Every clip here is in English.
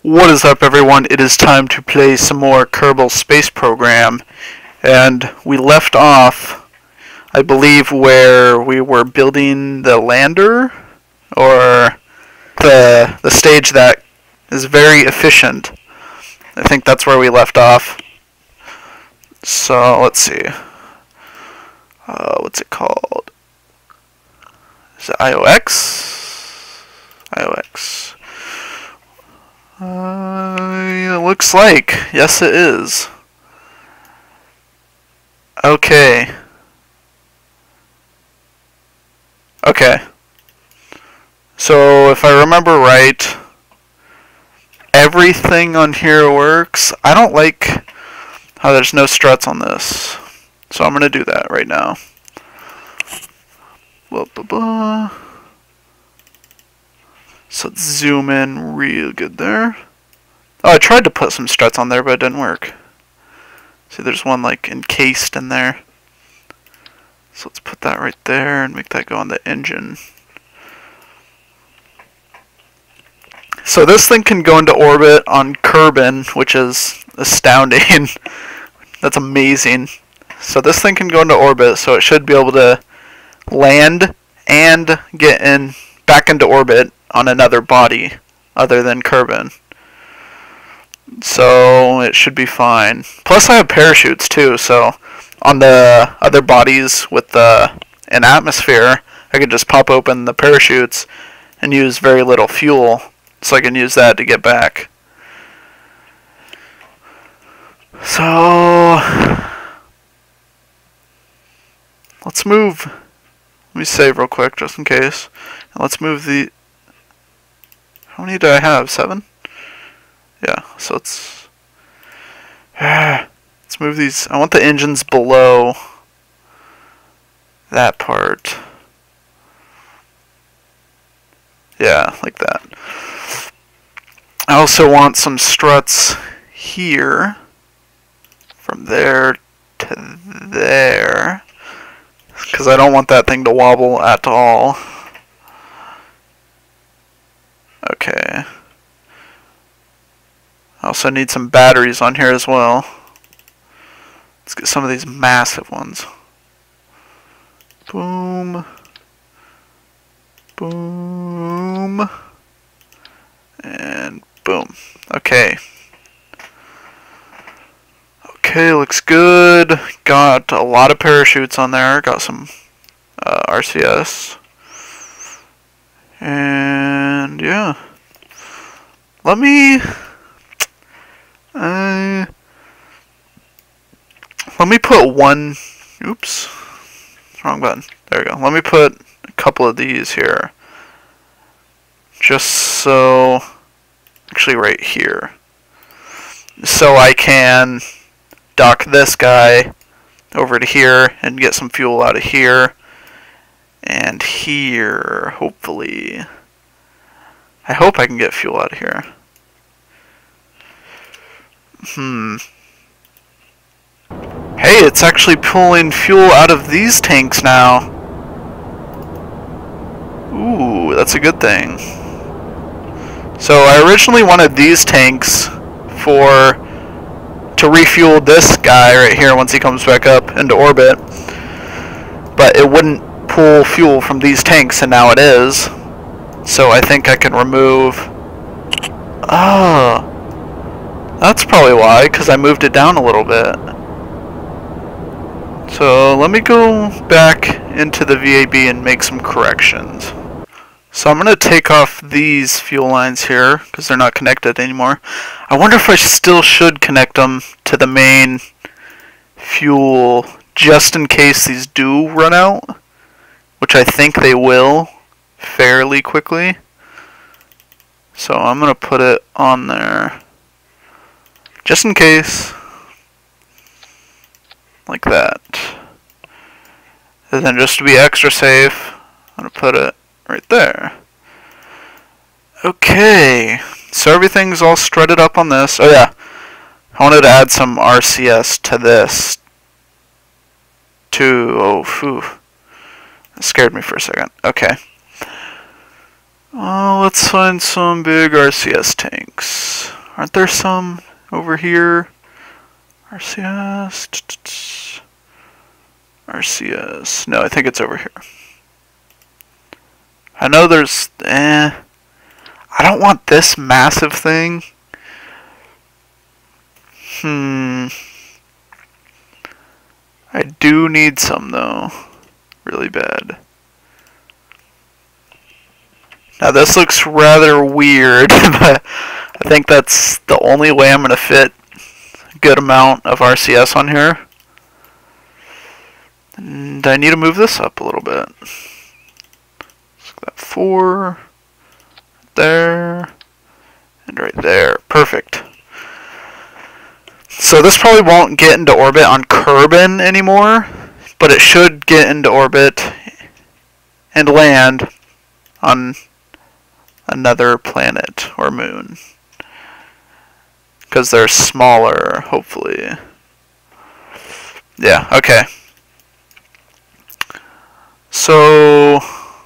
What is up, everyone? It is time to play some more Kerbal Space Program, and we left off, I believe, where we were building the lander, or the stage that is very efficient. I think that's where we left off. So let's see. What's it called? Is it IOX? IOX. It looks like. Yes, it is. Okay. Okay. So, if I remember right, everything on here works. I don't like how there's no struts on this. So I'm going to do that right now. Blah, blah, blah. So let's zoom in real good there. Oh, I tried to put some struts on there, but it didn't work. See, there's one like encased in there. So let's put that right there and make that go on the engine. So this thing can go into orbit on Kerbin, which is astounding. That's amazing. So this thing can go into orbit, so it should be able to land and get back into orbit on another body other than Kerbin. So it should be fine. Plus I have parachutes too, so on the other bodies with an atmosphere, I could just pop open the parachutes and use very little fuel, so I can use that to get back. So let's move. Let me save real quick just in case. And let's move the... How many do I have? 7? Yeah, so let's move these. I want the engines below that part. Yeah, like that. I also want some struts here, from there to there, because I don't want that thing to wobble at all. Okay. I also need some batteries on here as well. Let's get some of these massive ones. Boom. Boom. And boom. Okay. Okay, looks good. Got a lot of parachutes on there. Got some RCS. And yeah. Let me put one. Oops. Wrong button. There we go. Let me put a couple of these here. Just so. Actually, right here. So I can dock this guy over to here and get some fuel out of here. And here, hopefully. I hope I can get fuel out of here. Hey, it's actually pulling fuel out of these tanks now. Ooh, that's a good thing. So I originally wanted these tanks to refuel this guy right here once he comes back up into orbit. But it wouldn't pull fuel from these tanks, and now it is. So I think I can remove... Oh, that's probably why, because I moved it down a little bit. So let me go back into the VAB and make some corrections. So I'm going to take off these fuel lines here, because they're not connected anymore. I wonder if I still should connect them to the main fuel, just in case these do run out. Which I think they will fairly quickly. So I'm going to put it on there. Just in case. Like that. And then just to be extra safe, I'm going to put it right there. Okay. So everything's all strutted up on this. Oh yeah. I wanted to add some RCS to this. Oh, phew. That scared me for a second. Okay. Let's find some big RCS tanks. Aren't there some over here? RCS. RCS. No, I think it's over here. I know there's... I don't want this massive thing. I do need some, though. Really bad. Now, this looks rather weird, but I think that's the only way I'm going to fit a good amount of RCS on here. And I need to move this up a little bit. So that 4, there, and right there. Perfect. So this probably won't get into orbit on Kerbin anymore, but it should get into orbit and land on another planet or moon. Because they're smaller, hopefully. Yeah, okay. So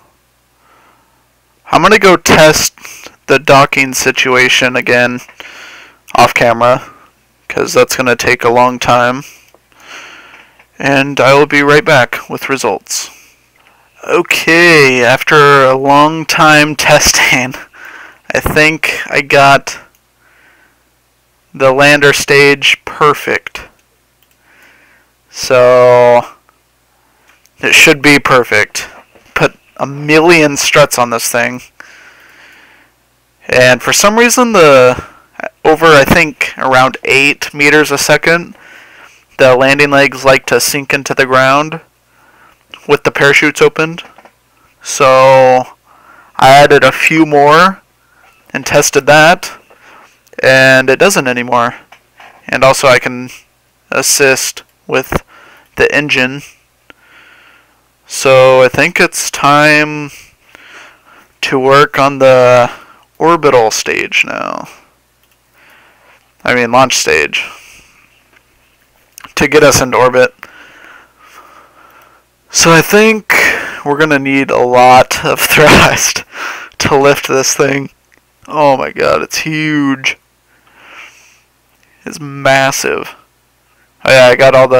I'm going to go test the docking situation again off camera, because that's going to take a long time. And I will be right back with results. Okay, after a long time testing, I think I got the lander stage perfect. So it should be perfect. Put a million struts on this thing. And for some reason, over I think around 8 meters a second, the landing legs like to sink into the ground with the parachutes opened. So I added a few more and tested that, and it doesn't anymore. And also I can assist with the engine. So I think it's time to work on the orbital stage now. I mean launch stage, to get us into orbit. So I think we're going to need a lot of thrust to lift this thing. Oh my god, it's huge. It's massive. Oh yeah, I got all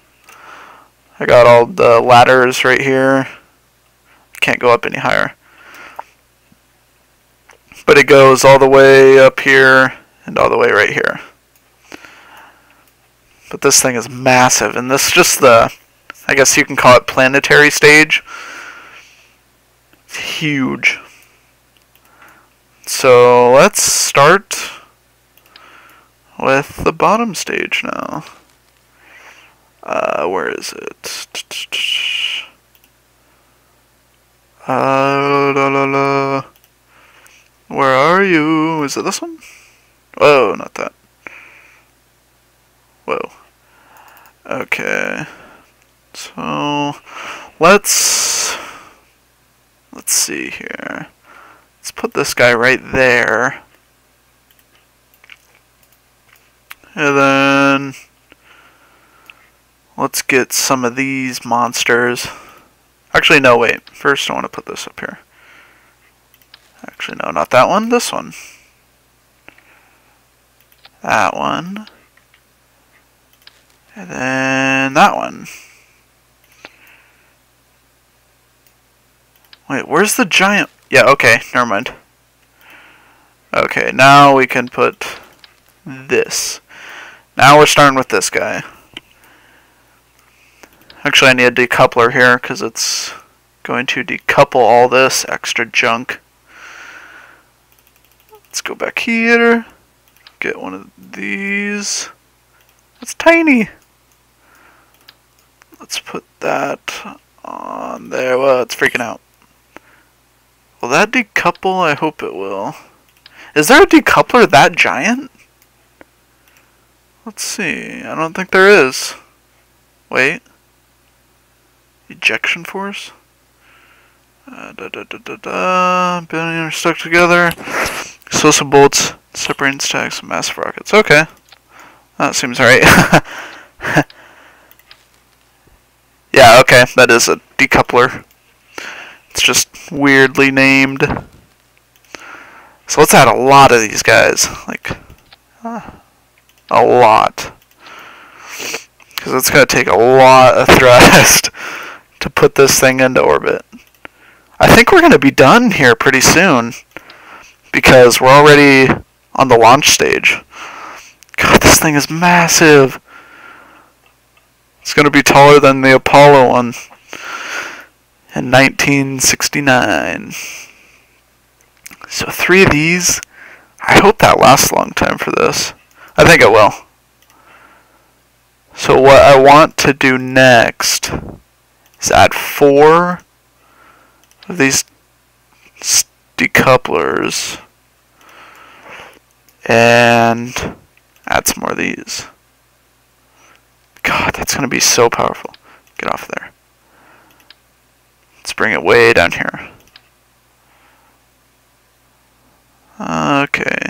the ladders right here. Can't go up any higher. But it goes all the way up here and all the way right here. But this thing is massive, and this is just the, I guess you can call it planetary stage. It's huge. So let's start with the bottom stage now. Where is it? Where are you? Is it this one? Whoa, not that. Whoa. Okay. So let's see here. Let's put this guy right there. And then let's get some of these monsters. Actually, no, wait. First I want to put this up here. Actually, no, not that one. This one. That one. And then that one. Wait, where's the giant? Yeah, okay, never mind. Okay, now we can put this. Now we're starting with this guy. Actually, I need a decoupler here because it's going to decouple all this extra junk. Let's go back here. Get one of these. It's tiny. Let's put that on there. Well, it's freaking out. Will that decouple? I hope it will. Is there a decoupler that giant? Let's see. I don't think there is. Wait. Ejection force? Bending are stuck together. Explosive bolts separating stacks of massive rockets. Okay. That seems right. Yeah, okay. That is a decoupler. It's just weirdly named. So let's add a lot of these guys. Like, A lot. Because it's going to take a lot of thrust to put this thing into orbit. I think we're going to be done here pretty soon. Because we're already on the launch stage. God, this thing is massive. It's going to be taller than the Apollo one in 1969. So 3 of these. I hope that lasts a long time for this. I think it will. So what I want to do next is add 4 of these decouplers and add some more of these. God, that's going to be so powerful. Get off there. Let's bring it way down here. Okay.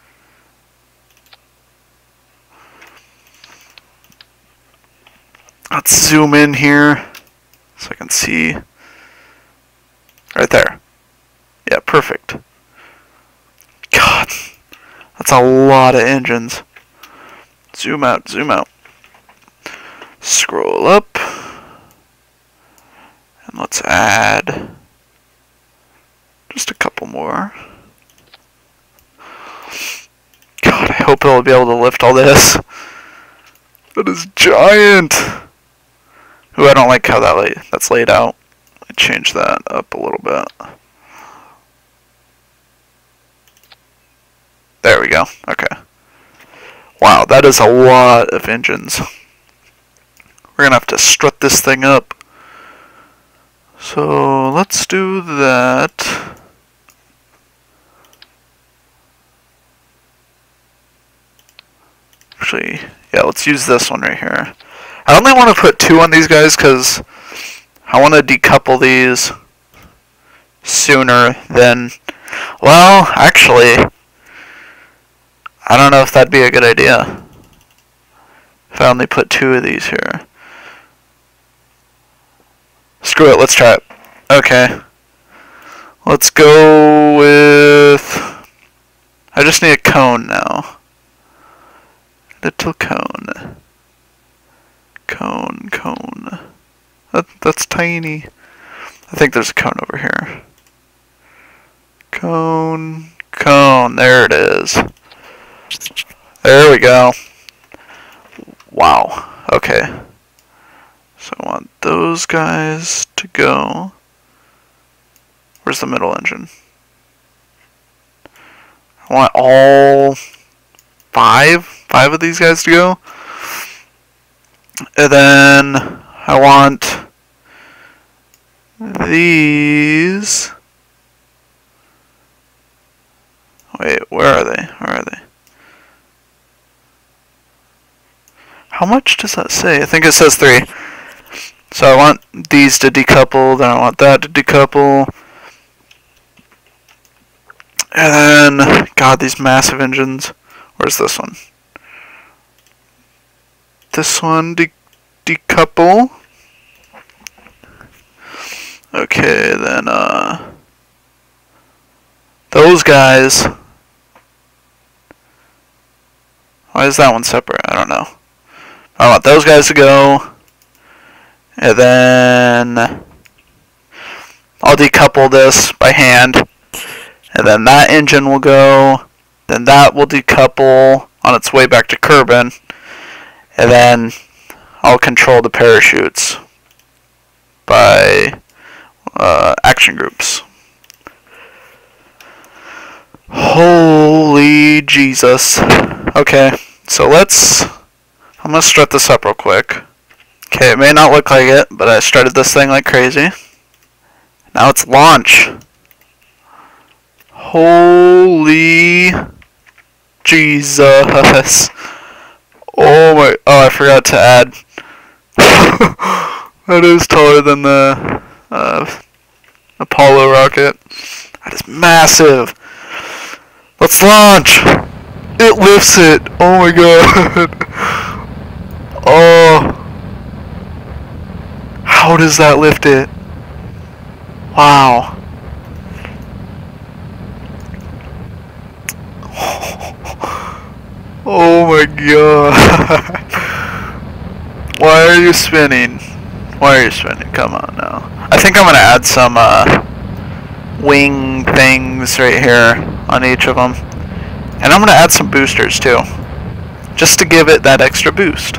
Let's zoom in here so I can see. Right there. Yeah, perfect. God, that's a lot of engines. Zoom out, zoom out. Scroll up. And let's add just a couple more. God, I hope it'll be able to lift all this. That is giant. Ooh, I don't like how that's laid out. I change that up a little bit. There we go. Okay. Wow, that is a lot of engines. We're gonna have to strut this thing up. So let's do that. Actually, yeah, let's use this one right here. I only want to put 2 on these guys because I want to decouple these sooner than... Well, actually, I don't know if that'd be a good idea. If I only put 2 of these here. Screw it, let's try it. Okay. Let's go with... I just need a cone now. Little cone. Cone. That's tiny. I think there's a cone over here. Cone. There it is. There we go. Wow. Okay. So I want those guys to go. Where's the middle engine? I want all 5 of these guys to go. And then I want these. Wait, where are they? How much does that say? I think it says 3. So I want these to decouple, then I want that to decouple. And then, God, these massive engines. Where's this one? This one decouple. Okay, then those guys. Why is that one separate? I don't know. I want those guys to go. And then I'll decouple this by hand. And then that engine will go. Then that will decouple on its way back to Kerbin. And then I'll control the parachutes by action groups. Holy Jesus. Okay, so I'm going to strut this up real quick. Okay, it may not look like it, but I strutted this thing like crazy. Now it's launch. Holy Jesus. Oh, I forgot to add. That is taller than the Apollo rocket. That is massive. Let's launch. It lifts it. Oh my god. Oh. How does that lift it? Wow. Oh my god. Why are you spinning? Why are you spinning? Come on now. I think I'm gonna add some wing things right here on each of them. And I'm gonna add some boosters too. Just to give it that extra boost.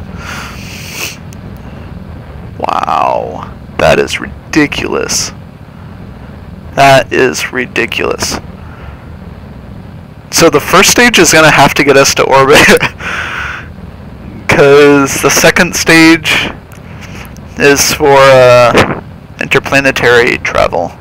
Wow. That is ridiculous. That is ridiculous. So the first stage is going to have to get us to orbit. Because the second stage is for interplanetary travel.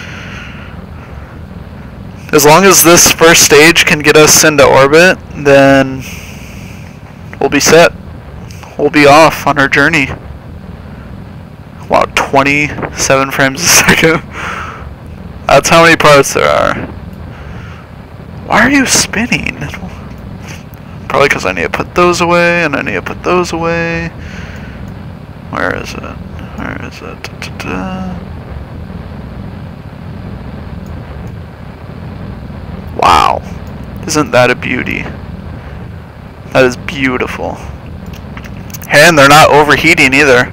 As long as this first stage can get us into orbit, then we'll be set. We'll be off on our journey. Wow, 27 frames a second. That's how many parts there are. Why are you spinning? Probably because I need to put those away, and I need to put those away. Where is it? Where is it? Wow. Isn't that a beauty? That is beautiful. And they're not overheating either.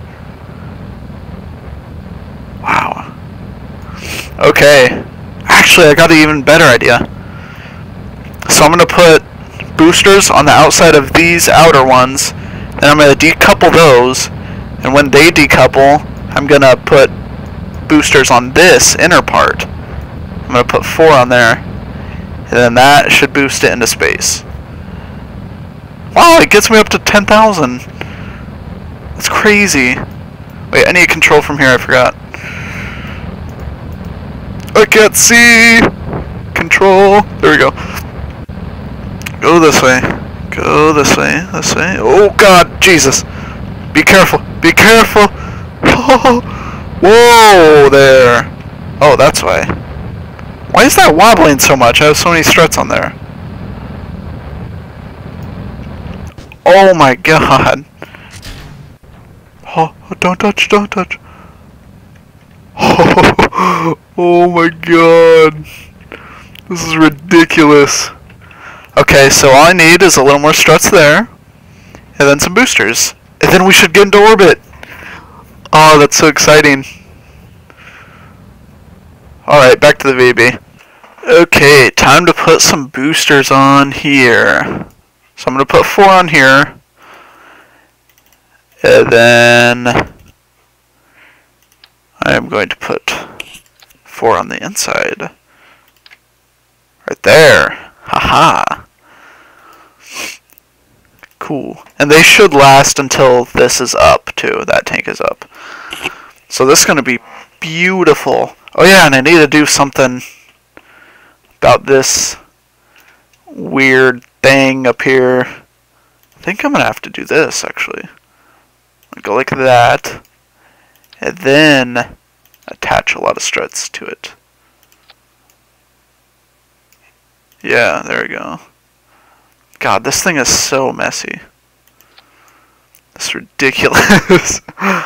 Wow. Okay. Actually, I got an even better idea. So I'm going to put boosters on the outside of these outer ones, and I'm going to decouple those, and when they decouple, I'm going to put boosters on this inner part. I'm going to put 4 on there, and then that should boost it into space. Wow, it gets me up to 10,000. That's crazy. Wait, I need control from here, I forgot. I can't see! Control. There we go. Go this way. Go this way. This way. Oh god, Jesus. Be careful. Be careful. Oh, whoa there. Oh, that's why. Why is that wobbling so much? I have so many struts on there. Oh my god. Oh, don't touch, don't touch. Oh my god. This is ridiculous. Okay, so all I need is a little more struts there, and then some boosters. And then we should get into orbit. Oh, that's so exciting. Alright, back to the VB. Okay, time to put some boosters on here. So I'm going to put 4 on here. And then I am going to put 4 on the inside. Right there. Haha. Cool. And they should last until this is up, too. That tank is up. So this is going to be beautiful. Oh yeah, and I need to do something about this weird thing up here. I think I'm going to have to do this, actually. Go like that. And then attach a lot of struts to it. Yeah, there we go. God, this thing is so messy. It's ridiculous.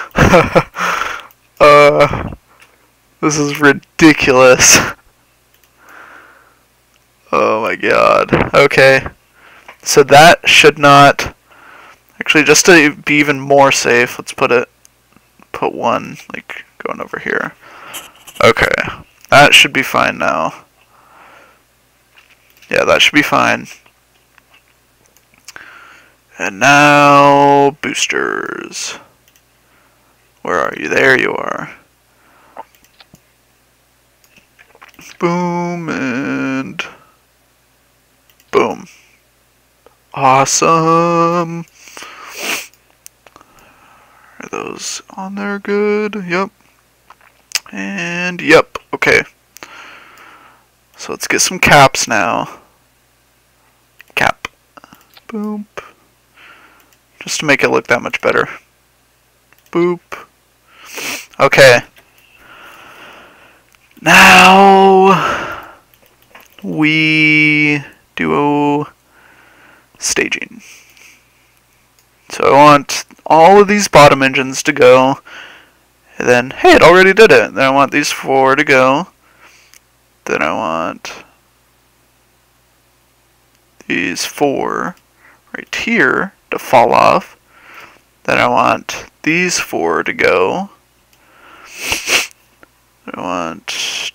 This is ridiculous. Oh my god. Okay. So that should not... Actually, just to be even more safe, let's put 1, like, going over here. Okay. That should be fine now. Yeah, that should be fine. And now, boosters. Where are you? There you are. Boom and boom. Awesome. Are those on there good? Yep. And yep. Okay. So let's get some caps now. Cap. Boop. Just to make it look that much better. Boop. Okay. Now we do staging. So I want all of these bottom engines to go. And then, hey, it already did it. Then I want these 4 to go. Then I want these 4 right here to fall off. Then I want these 4 to go. I want...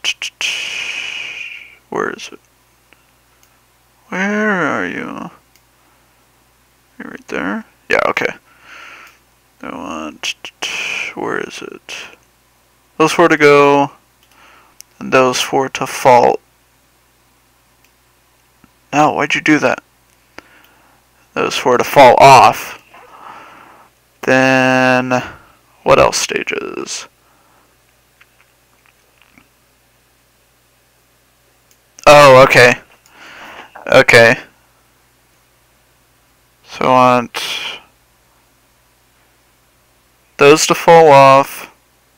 Where is it? Where are you? You're right there? Yeah, okay. I want... Where is it? Those 4 to go. And those 4 to fall. No, why'd you do that? Those 4 to fall off. Then... What else stages? Oh, okay. Okay. So I want those to fall off.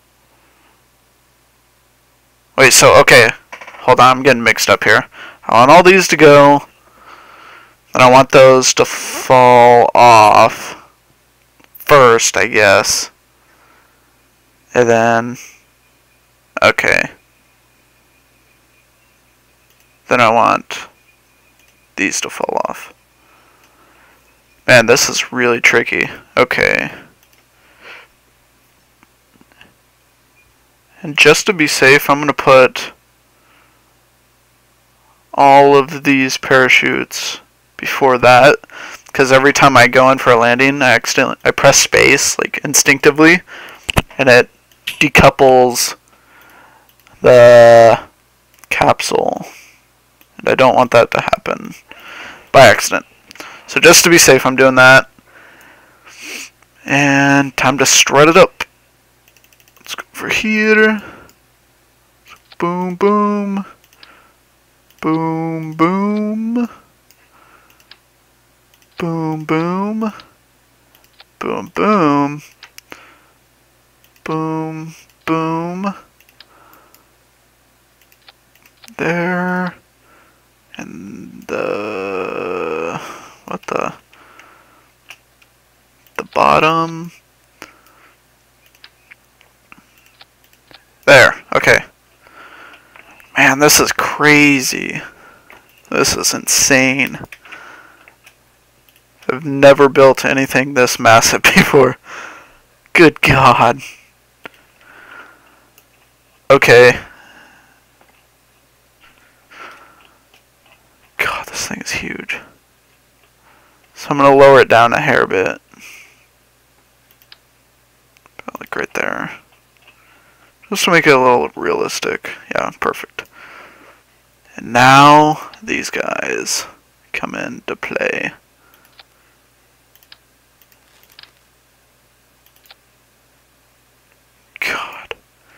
Wait, so, okay. Hold on, I'm getting mixed up here. I want all these to go. And I want those to fall off first, I guess. And then... Okay. Then I want these to fall off. Man, this is really tricky. Okay. And just to be safe, I'm going to put all of these parachutes before that. Because every time I go in for a landing, I press space, like, instinctively. And it decouples the capsule. And I don't want that to happen by accident. So just to be safe, I'm doing that. And time to strut it up. Let's go over here. Boom, boom. Boom, boom. Boom, boom. Boom, boom. Boom, boom. There. And what the bottom. There, okay. Man, this is crazy. This is insane. I've never built anything this massive before. Good God. Okay. God, this thing is huge. So I'm going to lower it down a hair bit. Like right there. Just to make it a little realistic. Yeah, perfect. And now these guys come into play. God.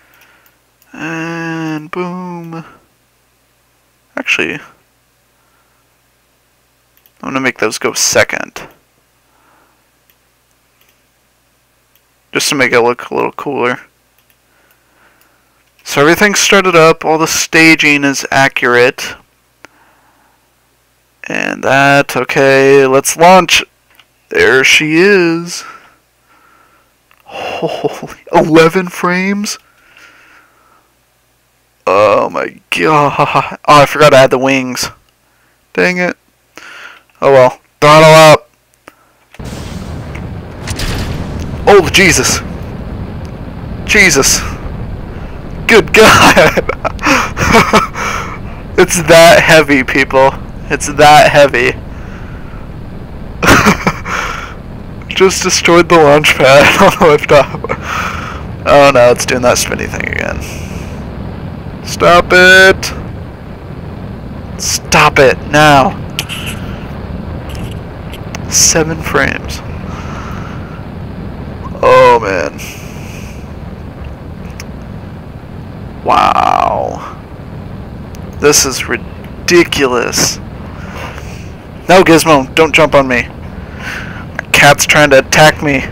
And boom. Actually, I'm going to make those go second. Just to make it look a little cooler. So everything's started up, all the staging is accurate. And that, okay, let's launch. There she is. Holy, 11 frames? Oh my God. Oh, I forgot to add the wings. Dang it. Oh well. Throttle up. Oh, Jesus. Jesus. Good God. It's that heavy, people. It's that heavy. Just destroyed the launch pad on the lift off. Oh no, it's doing that spinny thing again. Stop it. Stop it now. 7 frames. Oh man. Wow. This is ridiculous. No, Gizmo, don't jump on me. My cat's trying to attack me.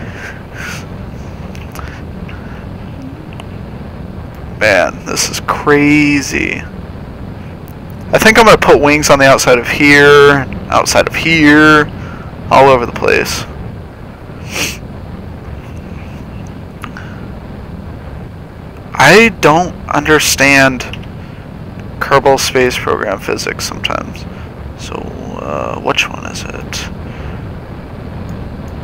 Man, this is crazy. I think I'm going to put wings on the outside of here, all over the place. I don't understand Kerbal Space Program physics sometimes. So, which one is it?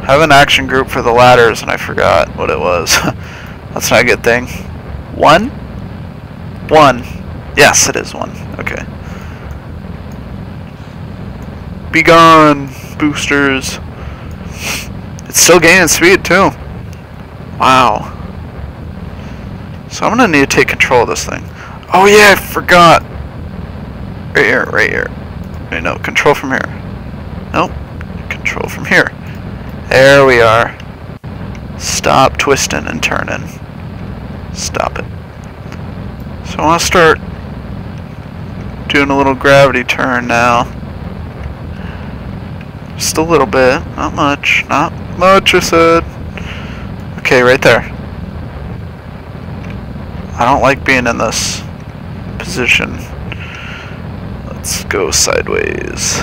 I have an action group for the ladders and I forgot what it was. That's not a good thing. 1? 1. Yes, it is 1. Okay. Be gone, boosters. It's still gaining speed too. Wow. So I'm gonna need to take control of this thing. Oh yeah, I forgot. Right here, right here. Wait, no, control from here. Nope. Control from here. There we are. Stop twisting and turning. Stop it. So I want to start doing a little gravity turn now. Just a little bit. Not much. Not much, I said. Okay, right there. I don't like being in this position. Let's go sideways.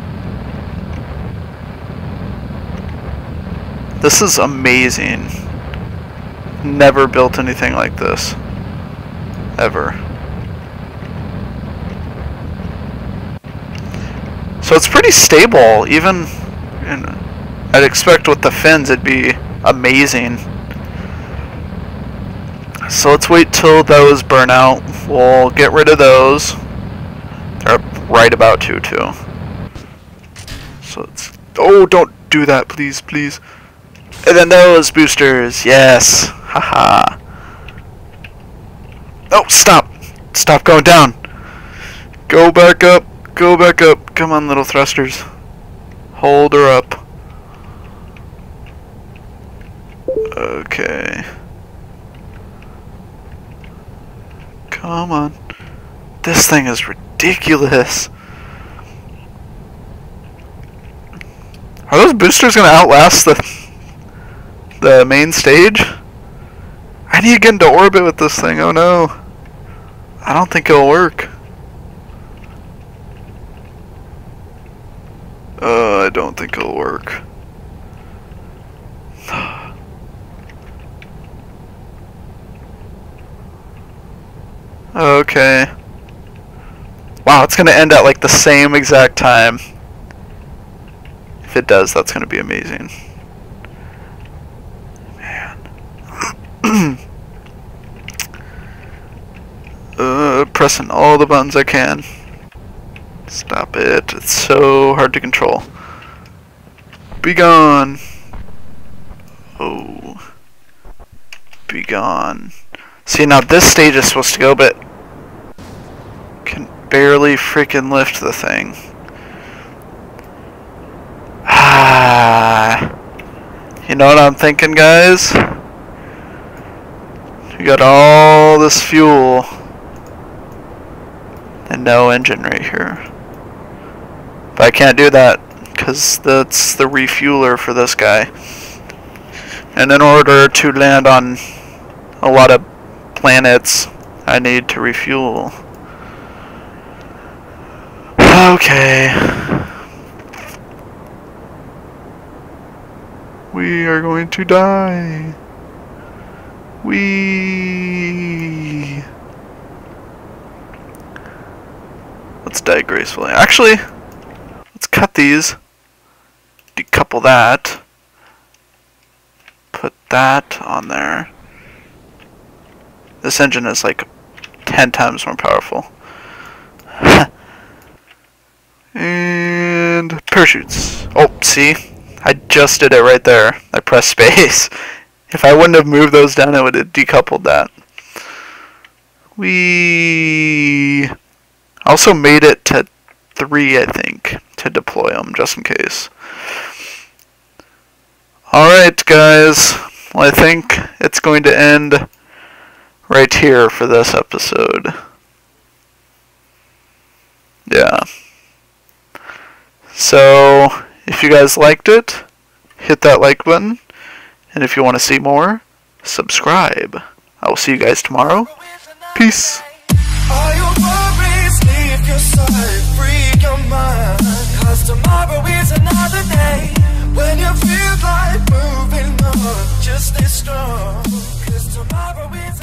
This is amazing. Never built anything like this. Ever. So it's pretty stable, even I'd expect with the fins it'd be amazing. So let's wait till those burn out. We'll get rid of those. They're right about to too. So it's, oh, don't do that, please, please. And then those boosters, yes, haha. Oh, stop! Stop going down! Go back up! Go back up! Come on, little thrusters. Hold her up. Okay. Come on. This thing is ridiculous. Are those boosters gonna outlast the main stage? I need to get into orbit with this thing, oh no. I don't think it'll work. I don't think it'll work. Okay. Wow, it's gonna end at like the same exact time. If it does, that's gonna be amazing. Pressing all the buttons I can. Stop it. It's so hard to control. Be gone. Oh. Be gone. See, now this stage is supposed to go, but can barely freaking lift the thing. Ah. You know what I'm thinking, guys? We got all this fuel and no engine right here. But I can't do that because that's the refueler for this guy. And in order to land on a lot of planets, I need to refuel. Okay. We are going to die. Let's die gracefully. Actually, let's cut these. Decouple that. Put that on there. This engine is like 10 times more powerful. And parachutes. Oh, see? I just did it right there. I pressed space. If I wouldn't have moved those down, I would have decoupled that. We also made it to 3, I think, to deploy them, just in case. Alright, guys. Well, I think it's going to end right here for this episode. Yeah. So, if you guys liked it, hit that like button. And if you want to see more, subscribe. I will see you guys tomorrow. Peace. All your worries, leave your side, free your mind. 'Cause tomorrow is another day. When you feel like moving on, just stay strong. 'Cause tomorrow is